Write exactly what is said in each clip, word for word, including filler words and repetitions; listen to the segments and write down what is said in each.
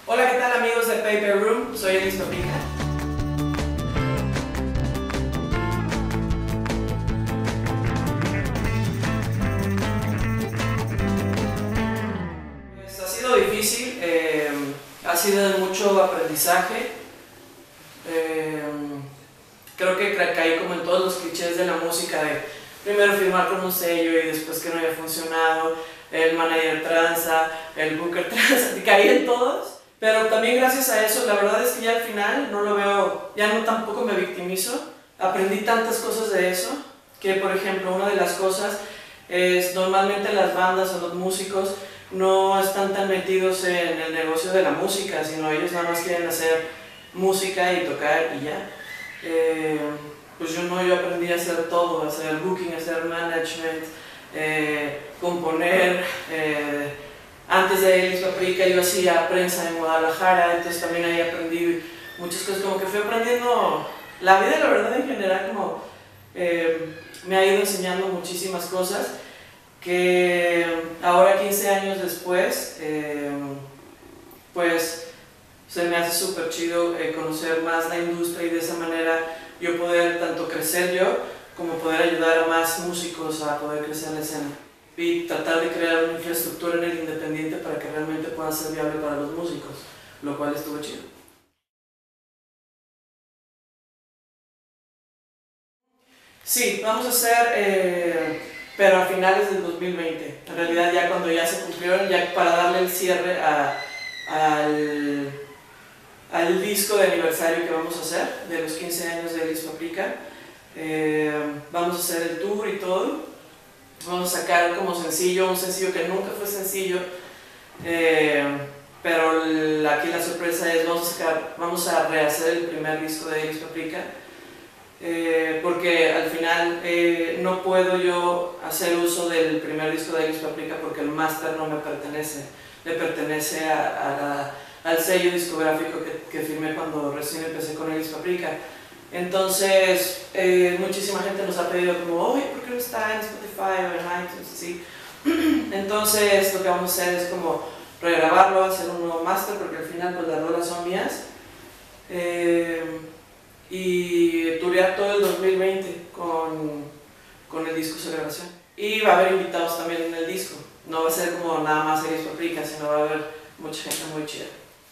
Hola, ¿qué tal amigos de Paper Room? Soy Elis Paprika. Pues ha sido difícil, eh, ha sido de mucho aprendizaje. Eh, creo que caí como en todos los clichés de la música, de primero firmar con un sello y después que no haya funcionado, el manager tranza, el booker tranza, caí en todos. Pero también gracias a eso, la verdad es que ya al final no lo veo, ya no tampoco me victimizo. Aprendí tantas cosas de eso, que por ejemplo una de las cosas es normalmente las bandas o los músicos no están tan metidos en el negocio de la música, sino ellos nada más quieren hacer música y tocar y ya. Eh, pues yo no, yo aprendí a hacer todo, a hacer booking, a hacer management, eh, componer. Eh, Antes de Elis Paprika yo hacía prensa en Guadalajara, entonces también ahí aprendí muchas cosas, como que fui aprendiendo la vida, la verdad en general, como eh, me ha ido enseñando muchísimas cosas que ahora quince años después, eh, pues se me hace súper chido eh, conocer más la industria y de esa manera yo poder tanto crecer yo como poder ayudar a más músicos a poder crecer en la escena. Y tratar de crear una infraestructura en el independiente para que realmente pueda ser viable para los músicos, lo cual estuvo chido. Sí, vamos a hacer, eh, pero a finales del dos mil veinte, en realidad ya cuando ya se cumplieron, ya para darle el cierre a, al, al disco de aniversario que vamos a hacer, de los quince años de Elis Paprika. Eh, vamos a hacer el tour y todo. Vamos a sacar como sencillo, un sencillo que nunca fue sencillo, eh, pero el, aquí la sorpresa es vamos a, sacar, vamos a rehacer el primer disco de Elis Paprika, eh, porque al final eh, no puedo yo hacer uso del primer disco de Elis Paprika porque el máster no me pertenece, le pertenece a, a la, al sello discográfico que, que firmé cuando recién empecé con Elis Paprika. Entonces, eh, muchísima gente nos ha pedido como, oye, ¿por qué no está en Spotify o en iTunes? Así. Entonces, lo que vamos a hacer es como regrabarlo, hacer un nuevo máster, porque al final pues las rolas son mías. Eh, y turear todo el dos mil veinte con, con el disco de grabación. Y va a haber invitados también en el disco. No va a ser como nada más Elis Paprika, sino va a haber mucha gente muy chida.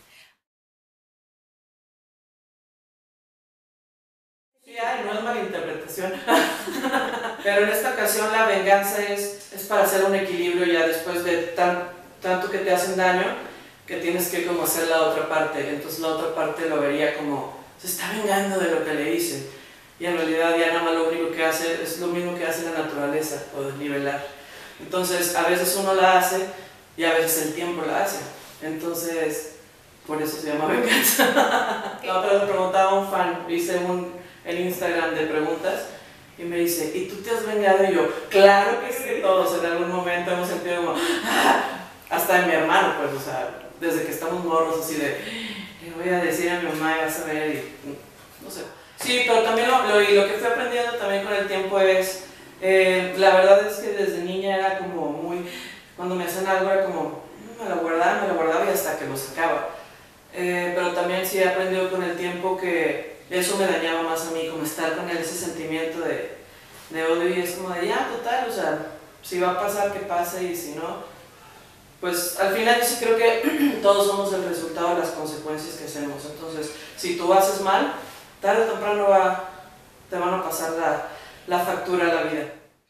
Sí, ay, no es malinterpretación. Pero en esta ocasión la venganza es, es para hacer un equilibrio ya después de tan, tanto que te hacen daño, que tienes que como hacer la otra parte. Entonces la otra parte lo vería como, se está vengando de lo que le hice. Y en realidad ya nada más lo único que hace es lo mismo que hace la naturaleza, o desnivelar. Entonces a veces uno la hace y a veces el tiempo la hace. Entonces, por eso se llama venganza. La otra vez preguntaba a un fan, hice un en Instagram de preguntas y me dice, ¿y tú te has vengado? Y yo, claro que sí, todos en algún momento hemos sentido como, ¡ah! Hasta de mi hermano, pues, o sea, desde que estamos morros, así de, le voy a decir a mi mamá y vas a ver, y no sé. Sí, pero también lo, lo, y lo que fui aprendiendo también con el tiempo es, eh, la verdad es que desde niña era como muy, cuando me hacían algo era como, me lo guardaba, me lo guardaba y hasta que lo sacaba. Eh, pero también sí he aprendido con el tiempo que eso me dañaba más a mí, como estar con él, ese sentimiento de, de odio, y es como de ya, total, o sea, si va a pasar, que pase, y si no, pues al final yo sí creo que todos somos el resultado de las consecuencias que hacemos. Entonces, si tú haces mal, tarde o temprano va, te van a pasar la, la factura a la vida.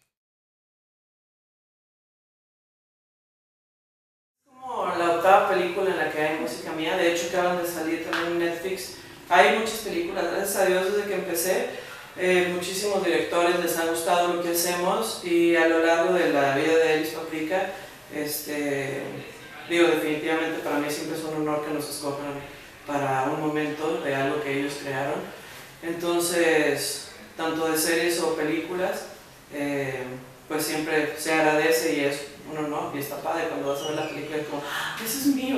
La octava película en la que hay música mía, de hecho acaban de salir también en Netflix. Hay muchas películas, gracias a Dios desde que empecé, eh, muchísimos directores les ha gustado lo que hacemos, y a lo largo de la vida de Elis Paprika, este, digo, definitivamente para mí siempre es un honor que nos escojan para un momento de algo que ellos crearon. Entonces, tanto de series o películas, eh, pues siempre se agradece y es un honor, y está padre cuando vas a ver la película y es como, ¡ah, eso es mío!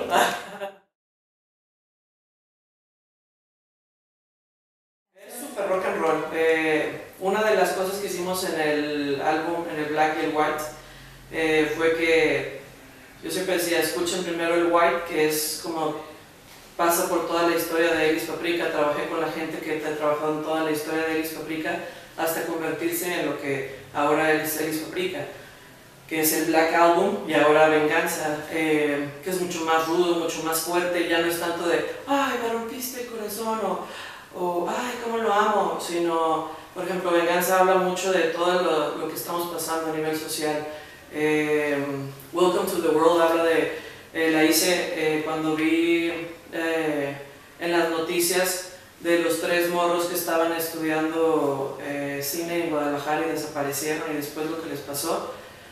Es súper rock and roll. Eh, una de las cosas que hicimos en el álbum, en el Black y el White, eh, fue que yo siempre decía, escuchen primero el White, que es como pasa por toda la historia de Elis Paprika, trabajé con la gente que ha trabajado en toda la historia de Elis Paprika hasta convertirse en lo que ahora es Elis Paprika, que es el Black Album y ahora Venganza, eh, que es mucho más rudo, mucho más fuerte, ya no es tanto de ¡ay, me rompiste el corazón! o, o ¡ay, cómo lo amo!, sino, por ejemplo, Venganza habla mucho de todo lo, lo que estamos pasando a nivel social. eh, Welcome to the World habla de, eh, la hice eh, cuando vi eh, en las noticias de los tres morros que estaban estudiando eh, cine en Guadalajara y desaparecieron, y después lo que les pasó.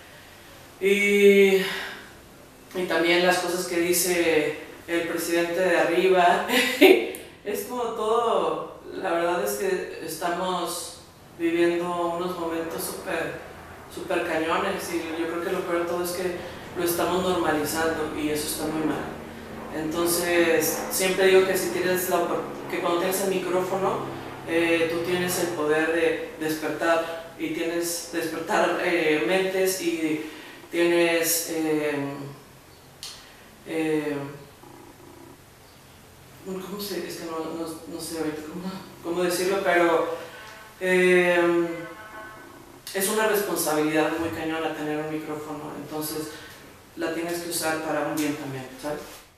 Y, y también las cosas que dice el presidente de arriba. Es como todo, la verdad es que estamos viviendo unos momentos súper súper cañones, y yo creo que lo peor de todo es que lo estamos normalizando y eso está muy mal. Entonces siempre digo que si tienes la, que cuando tienes el micrófono eh, tú tienes el poder de despertar, y tienes despertar eh, mentes, y tienes eh, eh, ¿cómo se? Es que no, no, no sé ahorita cómo, cómo decirlo, pero eh, es una responsabilidad muy cañona tener un micrófono, entonces la tienes que usar para un bien también, ¿sabes?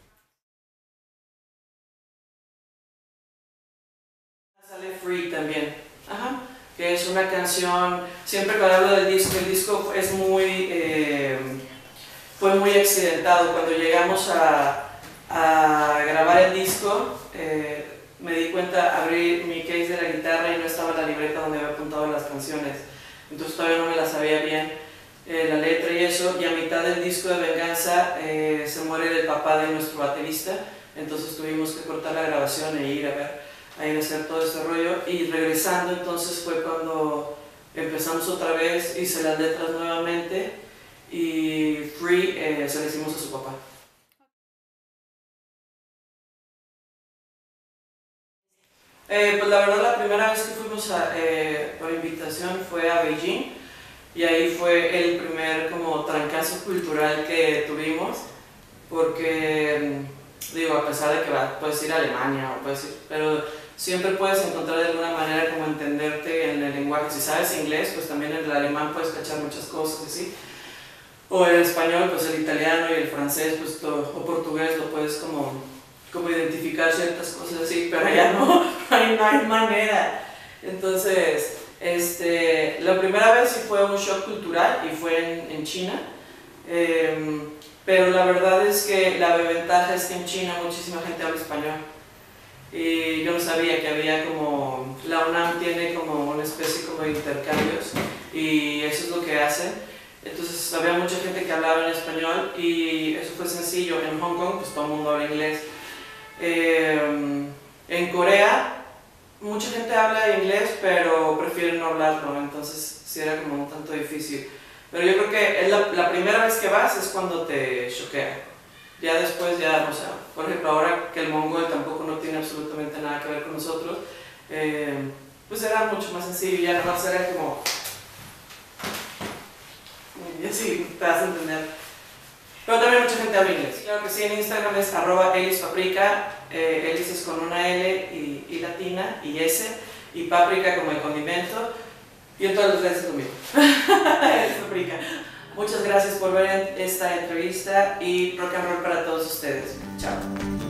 Sale Free también, ajá, que es una canción, siempre cuando hablo del disco, el disco es muy, eh, fue muy accidentado. Cuando llegamos a, a grabar el disco, eh, me di cuenta, abrí mi case de la guitarra y no estaba la libreta donde había apuntado las canciones, entonces todavía no me la sabía bien, eh, la letra y eso, y a mitad del disco de Venganza eh, se muere el papá de nuestro baterista, entonces tuvimos que cortar la grabación e ir a ver, a ir a hacer todo ese rollo, y regresando entonces fue cuando empezamos otra vez, hice las letras nuevamente, y Free eh, se lo hicimos a su papá. Eh, pues la verdad la primera vez que fuimos a, eh, por invitación fue a Beijing, y ahí fue el primer como trancazo cultural que tuvimos, porque digo, a pesar de que va, puedes ir a Alemania o puedes ir, pero siempre puedes encontrar de alguna manera como entenderte en el lenguaje. Si sabes inglés, pues también en el alemán puedes cachar muchas cosas, ¿sí? O el español, pues el italiano y el francés, pues todo, o portugués, lo puedes como, como identificar ciertas cosas así, pero ya no, no hay, no hay manera. Entonces, este, la primera vez sí fue un shock cultural y fue en, en China, eh, pero la verdad es que la ventaja es que en China muchísima gente habla español. Y yo no sabía que había como, la UNAM tiene como una especie como de intercambios, y eso es lo que hacen. Entonces había mucha gente que hablaba en español, y eso fue sencillo. En Hong Kong pues todo el mundo habla inglés. Eh, en Corea mucha gente habla inglés pero prefieren no hablarlo, entonces sí era como un tanto difícil. Pero yo creo que es la, la primera vez que vas es cuando te choquea. Ya después, ya, o sea, por ejemplo, ahora que el mongol tampoco no tiene absolutamente nada que ver con nosotros, eh, pues era mucho más sencillo, ya nada más era como... Y así, te vas a entender. Pero también mucha gente habla inglés. Claro que sí, en Instagram es arroba Elis Paprika, eh, Elis es con una L y, y latina, y S, y Paprika como el condimento, y en todas las redes es lo mismo. Elis Paprika. Muchas gracias por ver esta entrevista, y rock and roll para todos ustedes. Chao.